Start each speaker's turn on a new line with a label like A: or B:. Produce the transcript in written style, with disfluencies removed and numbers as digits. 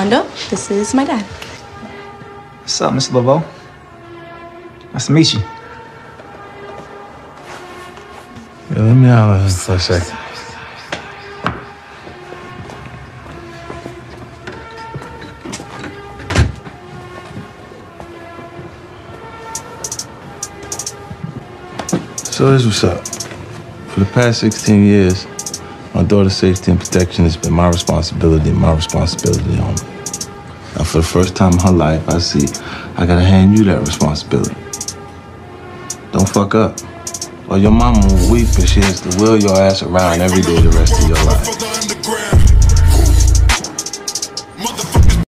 A: Rondo, this is my dad.
B: What's up, Mr. Laveau? Nice to meet you.
C: Yeah, let me holler for a second. So here's what's up. For the past 16 years, my daughter's safety and protection has been my responsibility and my responsibility only. Now, for the first time in her life, I gotta hand you that responsibility. Don't fuck up, or your mama will weep and she has to wheel your ass around every day the rest of your life.